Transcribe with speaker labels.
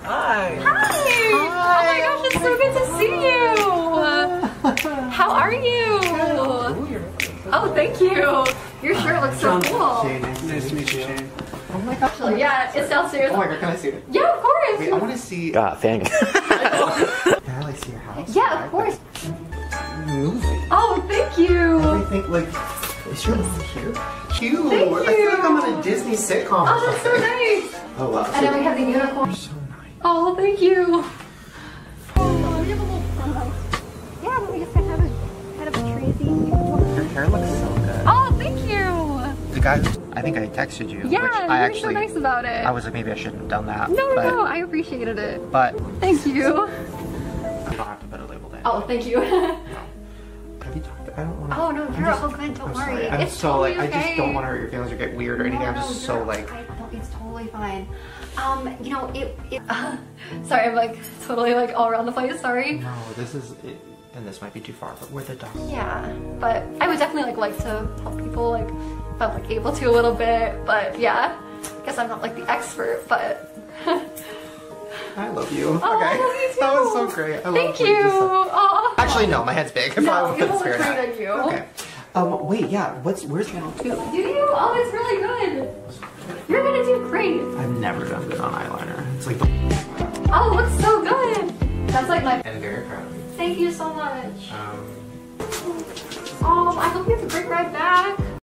Speaker 1: Hi.
Speaker 2: Hi. Oh my gosh, it's so good to see you. How are you? Oh, thank you. Your shirt looks so cool.
Speaker 1: Shane, nice to meet you, Shane.
Speaker 2: Oh my gosh. Yeah, it's downstairs.
Speaker 1: Oh my god, can I see it?
Speaker 2: Yeah, of course.
Speaker 1: Wait, I want to see. Thanks. Can I like see your house?
Speaker 2: Yeah, of course.
Speaker 1: Moving.
Speaker 2: Oh, thank you.
Speaker 1: Everything like. Is your mom here? Cute.
Speaker 2: Thank
Speaker 1: I feel
Speaker 2: you.
Speaker 1: like I'm on a Disney sitcom.
Speaker 2: Oh, that's so nice.
Speaker 1: Oh wow.
Speaker 2: And then we have the unicorn.
Speaker 1: You're so nice.
Speaker 2: Oh, thank you.
Speaker 3: Yeah, we just kind of have a tree thing.
Speaker 1: Your hair looks so good.
Speaker 2: Oh, thank you.
Speaker 1: The guy who I think I texted you.
Speaker 2: Yeah,
Speaker 1: which I
Speaker 2: you're
Speaker 1: actually.
Speaker 2: so nice about it.
Speaker 1: I was like, maybe I shouldn't have done that.
Speaker 2: No, I appreciated it.
Speaker 1: But
Speaker 2: Thank you.
Speaker 1: I don't have to put a label there.
Speaker 2: Oh, thank you.
Speaker 1: Have you talked? I don't want to.
Speaker 2: Oh no, you're all good. Don't
Speaker 1: I'm
Speaker 2: worry.
Speaker 1: sorry. I'm
Speaker 2: It's
Speaker 1: so
Speaker 2: totally
Speaker 1: like
Speaker 2: okay.
Speaker 1: I just don't want to hurt your feelings or get weird or anything. I'm just so like.
Speaker 2: It's totally fine. You know, sorry, I'm like totally like all around the place. Sorry.
Speaker 1: No, this is it, and this might be too far, but we're the dogs.
Speaker 2: Yeah, but I would definitely like to help people like if I'm like able to a little bit. But yeah, I guess I'm not like the expert, but.
Speaker 1: I love you.
Speaker 2: Oh,
Speaker 1: okay.
Speaker 2: I love you too.
Speaker 1: That was so great. I love
Speaker 2: Thank
Speaker 1: what
Speaker 2: you.
Speaker 1: just said.
Speaker 2: Oh.
Speaker 1: Actually, no, my head's big.
Speaker 2: No, you look
Speaker 1: Spirit
Speaker 2: great
Speaker 1: hat.
Speaker 2: on you.
Speaker 1: Okay. Wait, yeah. Where's channel 2?
Speaker 2: Do you? Oh, it's really good. You're gonna do great.
Speaker 1: I've never done good on eyeliner. It's like the.
Speaker 2: Oh, it looks so good. That's like my.
Speaker 1: And very proud of you.
Speaker 2: Thank you so much. Oh, I hope you have a great ride back.